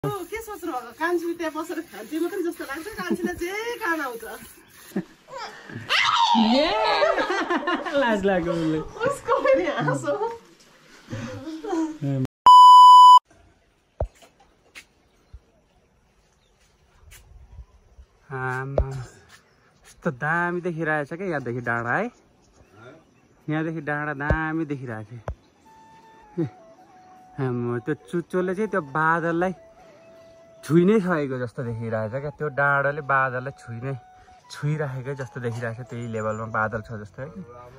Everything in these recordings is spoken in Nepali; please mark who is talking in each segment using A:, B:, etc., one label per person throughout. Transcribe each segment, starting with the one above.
A: के सोच्नु भएको कान्छी त्यहाँ बसेर खान्थ्यो मात्रै जस्तो लाग्छ कान्छीलाई जे काम आउँछ
B: लाज लाग्यो
A: उसको पनि हाँसो
B: यस्तो दामी देखिरहेछ क्या यहाँदेखि डाँडा है यहाँदेखि डाँडा दामी देखिरहेछ त्यो चुच्चोले चाहिँ त्यो बादललाई छुइ नै सकेको जस्तो देखिरहेछ क्या त्यो डाँडाले बादललाई छुइराखेकै जस्तो देखिरहेछ त्यही लेभलमा बादल छ जस्तो है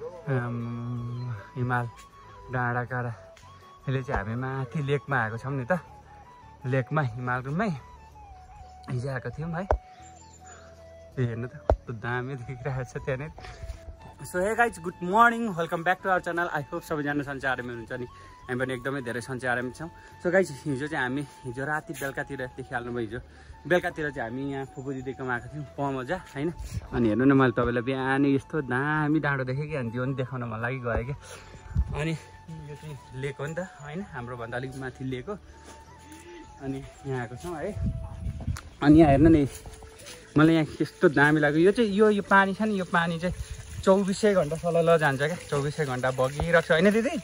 B: हिमाल डाँडा काँडा यसले चाहिँ हामी माथि लेकमा आएको छौँ नि त लेकमा हिमालमै हिजो आएको थियौँ है हेर्नु त कस्तो दामी देखिरहेको छ त्यहाँनिर so hey guys good morning welcome back to our channel I hope सबैजना सन्चै आरामै हुनुहुन्छ नि हामी पनि एकदमै धेरै सन्चै आरामै छौँ सो गाइज हिजो चाहिँ हामी हिजो राति बेलुकातिर देखिहाल्नुभयो हिजो बेलुकातिर चाहिँ हामी यहाँ फुपू दिदीकोमा आएको थियौँ मजा होइन अनि हेर्नु न मैले तपाईँलाई बिहान यस्तो दामी डाँडो देखेँ कि अनि त्यो पनि देखाउन मन लागि गयो कि अनि यो चाहिँ लेक हो नि त होइन हाम्रो भन्दा अलिक माथि लेक हो अनि यहाँ आएको छौँ है अनि यहाँ हेर्नु नि मलाई यहाँ यस्तो दामी लाग्यो यो चाहिँ यो पानी छ नि यो पानी चाहिँ 24 घन्टा सलल जान्छ क्या 24 घन्टा बगिरहेको छ होइन दिदी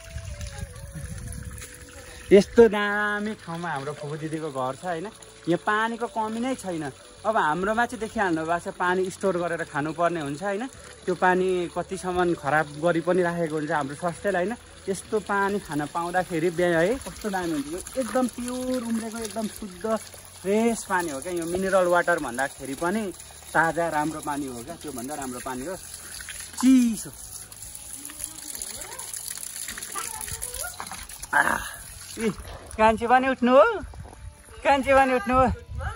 B: यस्तो दामी ठाउँमा हाम्रो फुपू दिदीको घर छ होइन यहाँ पानीको कमी नै छैन अब हाम्रोमा चाहिँ देखिहाल्नु भएको छ पानी स्टोर गरेर खानुपर्ने हुन्छ होइन त्यो पानी कतिसम्म खराब गरी पनि राखेको हुन्छ हाम्रो स्वास्थ्यलाई होइन यस्तो पानी खान पाउँदाखेरि है कस्तो दामी हुन्छ यो एकदम प्योर उम्रेको एकदम शुद्ध फ्रेस पानी हो क्या यो मिनरल वाटर भन्दाखेरि पनि ताजा राम्रो पानी हो क्या त्योभन्दा राम्रो पानी हो चिसो कान्छी पनि उठ्नु हो कान्छी पनि उठ्नु हो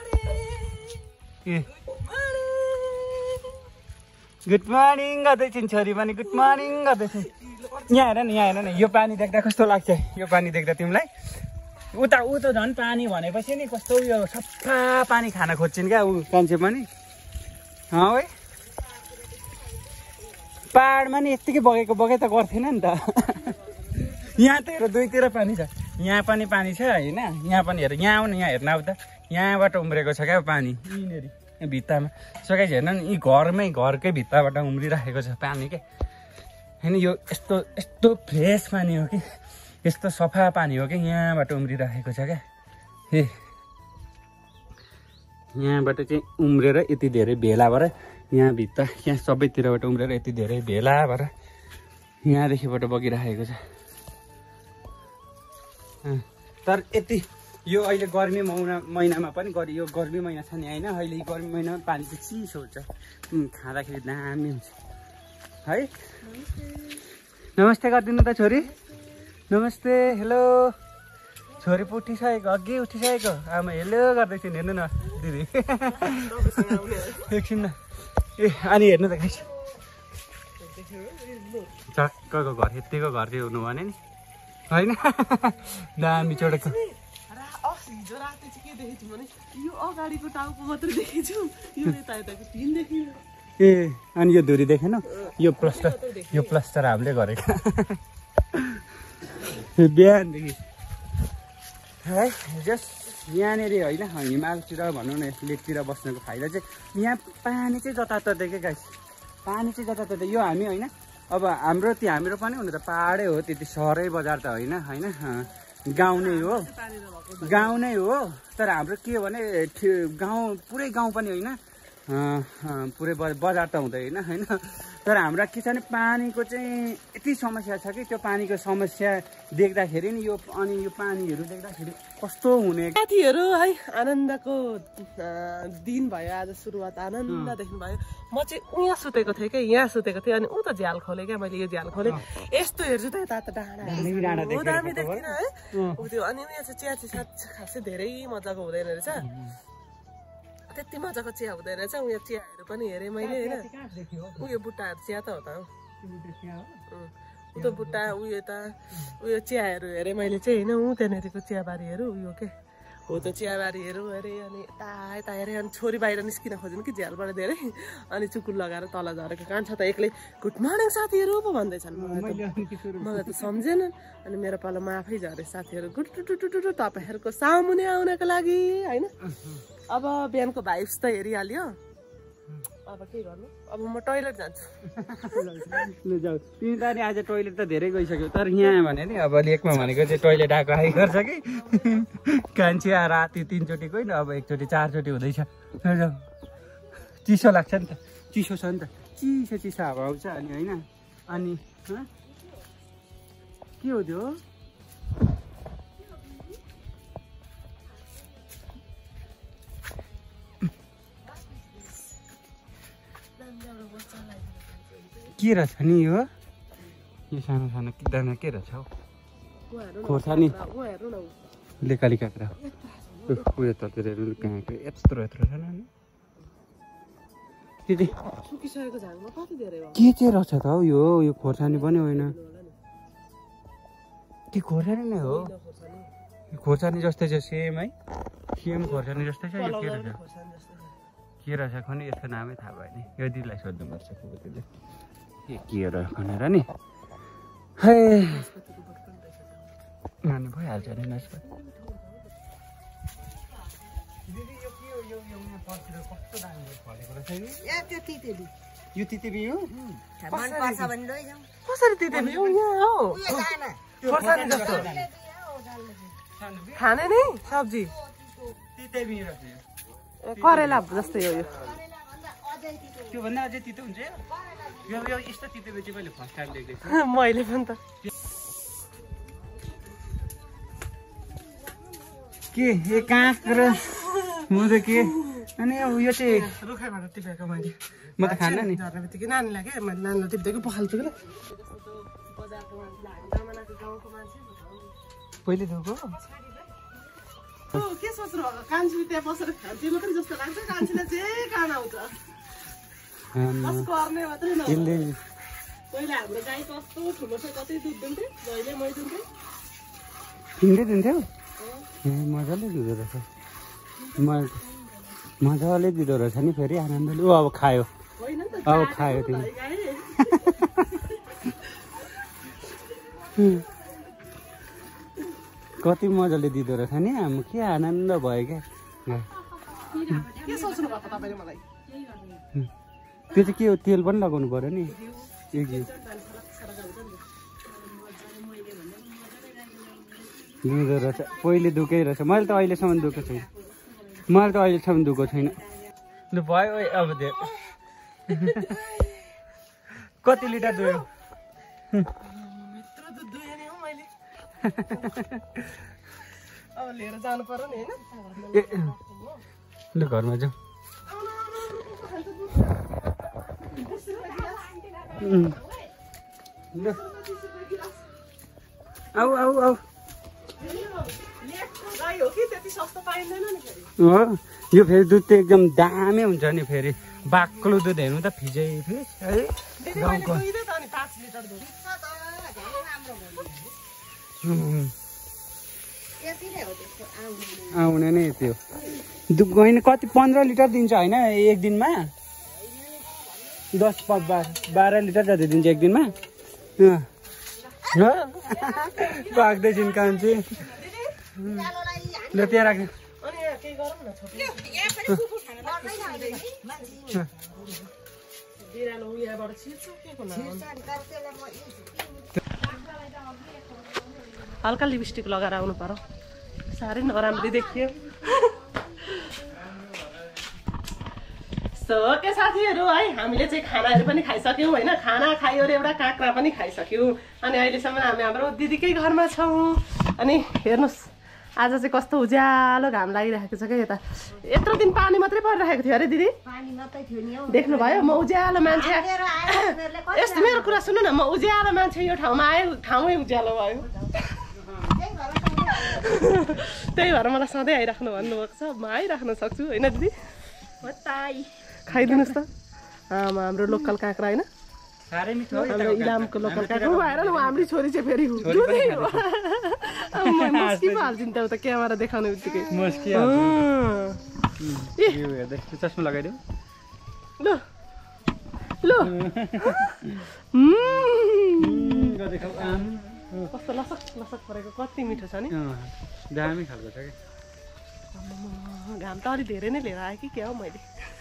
B: गुड मर्निङ गर्दैछन् छोरी पनि गुड मर्निङ गर्दैछन् यहाँ हेर न यो पानी देख्दा कस्तो लाग्छ यो पानी देख्दा तिमीलाई उता झन् पानी भनेपछि नि कस्तो उयो सफा पानी खान खोज्छिन् क्या ऊ कान्छे पनि है पाहाडमा नि यत्तिकै बगे त गर्थेन नि त यहाँ त हेर दुईतिर पानी छ यहाँ पनि पानी छ होइन यहाँ पनि हेर यहाँ आउनु यहाँ हेर्न अब त यहाँबाट उम्रेको छ क्या पानी यिनीहरू यहाँ भित्तामा सकाइ हेर्न नि यी घरकै भित्ताबाट उम्रिराखेको छ पानी क्या होइन यो यस्तो फ्रेस पानी हो कि यस्तो सफा पानी हो कि यहाँबाट उम्रिराखेको छ क्या यहाँबाट चाहिँ उम्रेर यति धेरै भेला भएर यहाँ भित्ता यहाँ सबैतिरबाट उम्रेर यति धेरै भेला भएर यहाँदेखिबाट बगिराखेको छ तर यति यो अहिले गर्मी महिनामा पनि यो गर्मी महिना छ नि होइन अहिले गर्मी महिनामा पानी चाहिँ चिसो हुन्छ खाँदाखेरि दामी हुन्छ है नमस्ते गरिदिनु त छोरी नमस्ते हेलो छोरी पो उठिसकेको अघि उठिसकेको आमा हेलो गर्दैछन् हेर्नु न दिदी एकछिन न ए अनि हेर्नु त गाइस चक्कको घर यतिको घर चाहिँ हुनु भने नि होइन दामी चोडेको
A: हिजो राति चाहिँ के देखेछु भने यो अगाडिको टाउको मात्रै देखेछु यो यताको टिन देखेन
B: ए अनि यो धुरी देखेन यो प्लास्टर हामीले गरेको बिहानदेखि है जस्ट यहाँनिर होइन हिमालतिर भनौँ न लेकतिर बस्नुको फाइदा चाहिँ यहाँ पानी चाहिँ जताततै के गाइस पानी चाहिँ जताततै यो हामी होइन अब हाम्रो पनि हुनु त पाहाडै हो त्यति सहरै बजार त होइन गाउँ नै हो तर हाम्रो के हो भने पुरै गाउँ पनि होइन पुरै बजार त हुँदैन होइन तर हाम्रो के छ भने पानीको चाहिँ यति समस्या छ कि त्यो पानीको समस्या देख्दाखेरि नि यो पानीहरू देख्दाखेरि कस्तो हुने
A: साथीहरू है आनन्दको दिन भयो आज सुरुवात आनन्द देख्नु भयो म चाहिँ यहाँ सुतेको थिएँ क्या अनि ऊ त झ्याल खोलेँ क्या मैले यो झ्याल खोलेँ यस्तो हेर्छु त यता डाँडा दामी देख्दिनँ है ऊ त्यो अनि यहाँ चाहिँ चिया खासै धेरै मजाको हुँदैन रहेछ त्यति मजाको चिया हुँदैन रहेछ उयो चियाहरू पनि हेरेँ मैले होइन उयो बुट्टाहरू चिया त हो त ऊ त बुट्टा उयो चियाहरू हेरेँ मैले चाहिँ होइन ऊ त्यहाँनिरको चियाबारीहरू उयो के हो त चियाबारीहरू अरे अनि यता हेरेँ अनि छोरी बाहिर निस्किन खोज्नु कि झ्यालबाट धेरै अनि चुकुर लगाएर तल झरेको कान्छ त एक्लै गुड मर्निङ साथीहरू पो भन्दैछन् मलाई त सम्झेन अनि मेरो पालो म आफै झरेँ साथीहरू गुड टुटुटुटु तपाईँहरूको सामुने आउनको लागि होइन अब बिहानको भाइब्स त हेरिहाल्यो अब के गर्नु अब म टोइलेट जान्छु
B: ल जाऊ तिमी त आज टोइलेट त धेरै गइसक्यो तर यहाँ भने नि अब लेकमा भनेको चाहिँ टोइलेट आएको आइ गर्छ कि कान्छी राति 3 चोटि गइन अब 1 चोटि 4 चोटि हुँदैछ चिसो लाग्छ नि त चिसो छ नि त चिसो हावा आउँछ अनि होइन अनि के हो त्यो के रहेछ नि यो सानो सानो दाना के रहेछ हौ खोर्सानी लेकाली काँक्रा उयो ततिर काँक्रा यत्रो यत्रो छ नि के चाहिँ रहेछ त हौ यो खोर्सानी पनि होइन के खोर्सानी नै हो खोर्सानी जस्तै छ सेम है सेम खोर्सानी जस्तै छ यो के रहेछ खनि यसको नामै थाहा भएन यो दिदीलाई सोध्नुपर्छ के रहेछ भनेर नि है नानी भइहाल्छ नि नास्पाती दिदी यो के हो यो पर्तिर कस्तो दामी फलेको रहेछ यो तितेबी यो तितेबी हो मन पर्छ भने लैजाऊ
A: कसरी तितेबी हो यहाँ हो खोर्सानी जस्तो खाने नि सब्जी
B: तितेबी रहेछ
A: करेला जस्तै हो यो
B: त्योभन्दा अझै तितो हुन्छ यो यस्तो तितेबी चाहिँ मैले फर्स्ट टाइम देखेको
A: मैले पनि त
B: के ए काँक्रा म त के अनि यो चाहिँ
A: रुखैबाट टिपेको मैले
B: म त खान्न नि
A: झर्ने बित्तिकै नानीलाई के मैले नानीलाई टिप्दैको पखाल्छु कि
B: पहिले धोको
A: के सोच्नु भएको कान्छीले त्यहाँ बसेर खान्छ मात्रै जस्तो लाग्छ कान्छीलाई चाहिँ कान आउँछ गर्ने मात्रै नहुँदै पहिला हाम्रो गाई कस्तो ठुलो छ कति दुध दिन्थ्यो जहिले मै दिन्थ्यो
B: तिमीले दिन्थ्यौ मजाले दिँदो रहेछ मजाले दिँदो रहेछ नि फेरि आनन्दले अब खायो अब खायो तिमी कति मजाले दिँदो रहेछ नि हाम्रो के आनन्द भयो क्या
A: के सोच्नु भएको तपाईँले मलाई
B: त्यो चाहिँ के हो तेल पनि लगाउनु पर्यो नि दुधो रहेछ पहिले दुकै रहेछ मैले त अहिलेसम्म दुखेको छैन ल भयो अब त्यो कति लिटर दुयो
A: अब लिएर जानु पर्यो नि
B: होइन ल घरमा जाऊ आऊ आऊ आऊ यो फेरि दुध त एकदम दामी हुन्छ नि फेरि बाक्लो दुध हेर्नु त फिजै फिज है गाउँको आउने नै त्यो होइन कति 15 लिटर दिन्छ होइन एक दिनमा 10-12 लिटर जति दिन्छ एक दिनमा पाक्दैछन् कान्छी ल त्यहाँ राख्नु
A: हल्का लिपस्टिक लगाएर आउनु पर्यो साह्रै नराम्ररी देखियो सो के साथीहरू है हामीले चाहिँ खानाहरू पनि खाइसक्यौँ होइन खाना खायो र एउटा काँक्रा पनि खाइसक्यौँ अनि अहिलेसम्म हामी हाम्रो दिदीकै घरमा छौँ अनि हेर्नुहोस् आज चाहिँ कस्तो उज्यालो घाम लागिरहेको छ क्या यता यत्रो दिन पानी मात्रै परिरहेको थियो अरे दिदी देख्नुभयो म उज्यालो मान्छे यस्तो मेरो कुरा सुन्नु न म उज्यालो मान्छे यो ठाउँमा आएँ ठाउँमै उज्यालो भयो त्यही भएर मलाई सधैँ आइराख्नु भन्नुभएको छ म आइराख्न सक्छु होइन दिदी खाइदिनुहोस् त हाम्रो लोकल काँक्रा होइन
B: साह्रै मिठो हो
A: हाम्रो इलामको लोकल काका उ भएर न हाम्रो छोरी चाहिँ फेरि मस्की पो हाल्छिन् त उता क्यामेरा देखाउने बित्तिकै
B: मस्की यो हेर्दै चस्मा लगाइदेऊ
A: ल ल कस्तो लसक लसक परेको कति मिठो छ नि
B: दामी खालको छ कि
A: घाम त अलि धेरै नै लिएर आएँ कि क्या हो मैले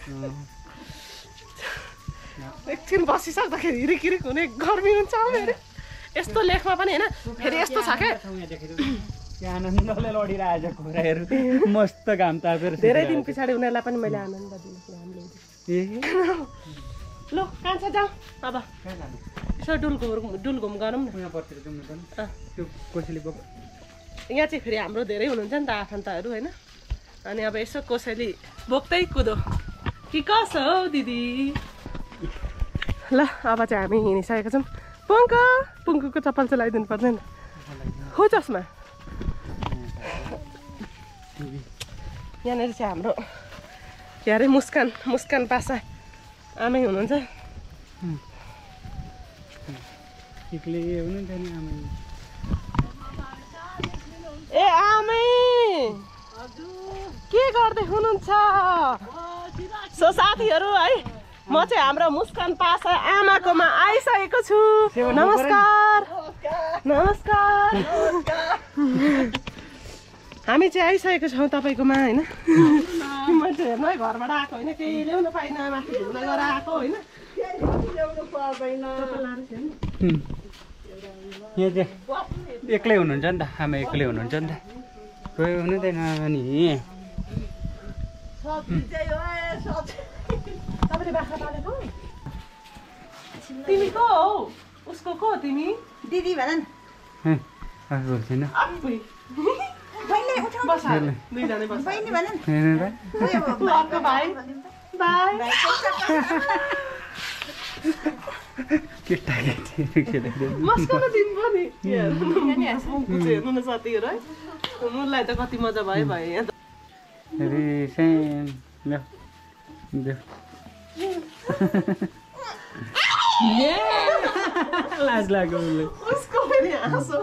A: एकछिन बसिसक्दाखेरि हिरिकिरिक हुने गर्मी हुन्छ मेरो यस्तो लेखमा पनि होइन फेरि यस्तो छ क्या
B: आनन्दले लडिरहेछ कुराहरू मस्त घाम तापेर
A: धेरै दिन पछाडि उनीहरूलाई पनि मैले आनन्द दिनु ल कान्छ जाऊ अब यसो डुल घुम गरौँ न यहाँ चाहिँ फेरि हाम्रो धेरै हुनुहुन्छ नि त आफन्तहरू होइन अनि अब यसो कोसेली बोक्दै कुदो कि कसो हौ दिदी ल अब चाहिँ हामी हिँडिसकेका छौँ पुङ्कुको चप्पल चाहिँ लगाइदिनु पर्दैन हो चस्मा यहाँनिर चाहिँ हाम्रो के अरे मुस्कान पासा आमै हुनुहुन्छ ए आमै के गर्दै हुनुहुन्छ सो साथीहरू है म चाहिँ हाम्रो मुस्कान पासा आमाकोमा आइसकेको छु नमस्कार हामी चाहिँ आइसकेको छौँ तपाईँकोमा होइन मान्छे हेर्नु है घरबाट आएको होइन केही ल्याउनु पाइनँ माथि घुम्न गएर आएको होइन
B: यहाँ चाहिँ एक्लै हुनुहुन्छ नि त आमा एक्लै हुनुहुन्छ नि त कोही हुनुहुँदैन नि
A: तपाईँले बाख्रा पालेको तिमी को हौ उसको को तिमी
C: दिदी भन
B: छैन
A: मुललाई त कति मजा भयो यहाँ
B: लाज लाग्यो
A: उसको पनि हाँसो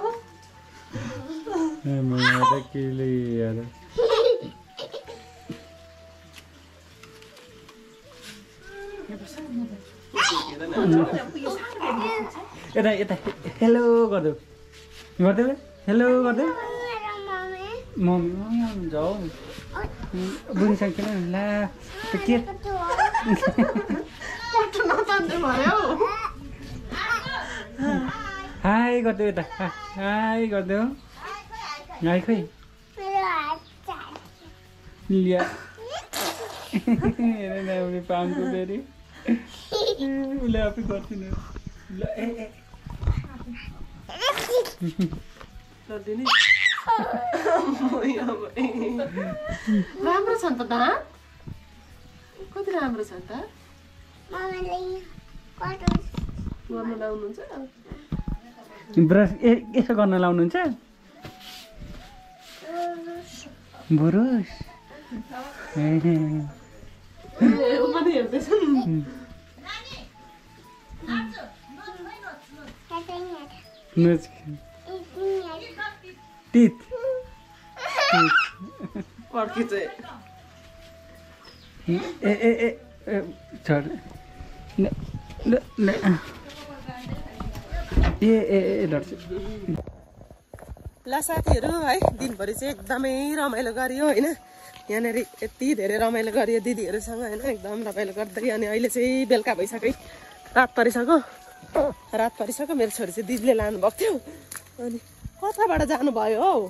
B: यता यता हेलो गरिदेऊ गरिदेऊ हेलो गरिदेऊ मम्मी हुन्छ हौ बुझिसक्यो किन ला के हाई गरिदेऊ यता हाई गरिदेऊ हाई खोइ लिया हेरेन पामको फेरि उसले आफै गर्छिन ल ए
A: राम्रो छ नि त दाँत कति राम्रो छ त गर्नु लाउनुहुन्छ
B: ब्रस यसो गर्न लाउनुहुन्छ बुरुस
A: ऊ पनि हेर्दैछ
B: टिथ
A: पर्खी चाहिँ
B: ए ए ए छोड ए ए लड्छु
A: ल साथीहरू है दिनभरि चाहिँ एकदमै रमाइलो गरियो होइन यहाँनिर यति धेरै रमाइलो गरियो दिदीहरूसँग होइन एकदम रमाइलो गर्दै अनि अहिले चाहिँ बेलुका भइसक्यो रात परिसक्यो मेरो छोरी चाहिँ दिदीले लानुभएको थियो अनि कताबाट जानुभयो हौ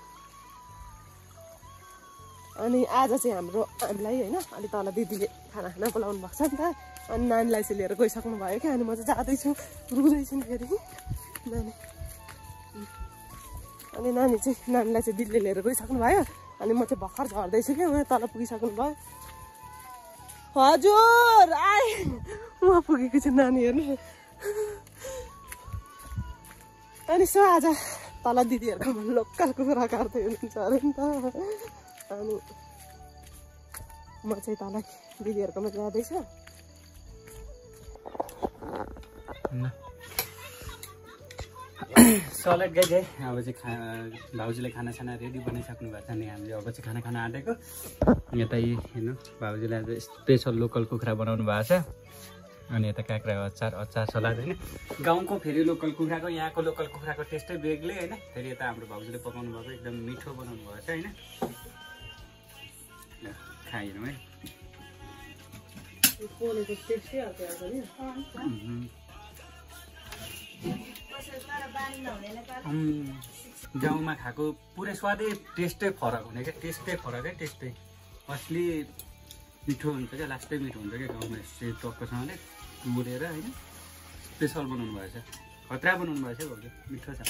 A: अनि आज चाहिँ हामीलाई होइन अलि तल दिदीले खाना बोलाउनु भएको छ नि त अनि नानीलाई चाहिँ लिएर गइसक्नु भयो क्या अनि म चाहिँ जाँदैछु रुँदैछु फेरि नानी अनि नानीलाई चाहिँ दिदीले लिएर गइसक्नु भयो अनि म चाहिँ भर्खर झर्दैछु क्या उहाँ तल पुगिसक्नु भयो हजुर आए उहाँ पुगेको छु नानी हेर्नु अनि सो आज तल दिदीहरूको लोकल कुखुरा काट्दै हुनुहुन्छ अरे नि त अनि म चाहिँ तल दिदीहरूकोमा जाँदैछु
B: सलाद गाइज है अब चाहिँ भाउजूले खानासाना रेडी बनाइसक्नु भएको छ नि हामीले अब चाहिँ खाना खान आँटेको यता हेर्नु भाउजूले आज स्पेसल लोकल कुखुरा बनाउनु भएको छ अनि यता काँक्रा अचार सलाद होइन गाउँको फेरि लोकल कुखुराको यहाँको लोकल कुखुराको टेस्टै बेग्लै होइन फेरि यता हाम्रो भाउजूले पकाउनु भएको एकदम मिठो बनाउनु भएको छ होइन खाइनु है गाउँमा खाएको पुरै स्वादै टेस्टै फरक हुने क्या टेस्टै असली मिठो हुन्छ क्या लास्टै मिठो हुन्छ क्या गाउँमा यस्तै टक्कसँगले मोरेर होइन स्पेसल बनाउनु भएछ खतरा बनाउनु भएछ भाउजू मिठो छ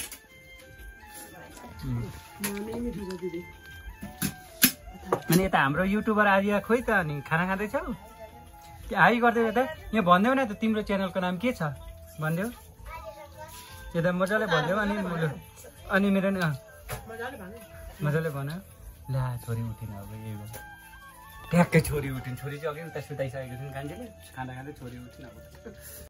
B: अनि यता हाम्रो युट्युबर आर्या खोइ त अनि खाना खाँदैछौ हाई गर्दै यता यहाँ भनिदेऊ न त तिम्रो च्यानलको नाम के छ भनिदेऊ यता मजाले भनिदेऊ अनि मेरो नि मजाले भन ला छोरी उठिन अब यही भयो ट्याक्कै छोरी उठिन् छोरी चाहिँ अघि उता सुताइसकेको थिइन् कान्छेले खाँदा छोरी उठिन अब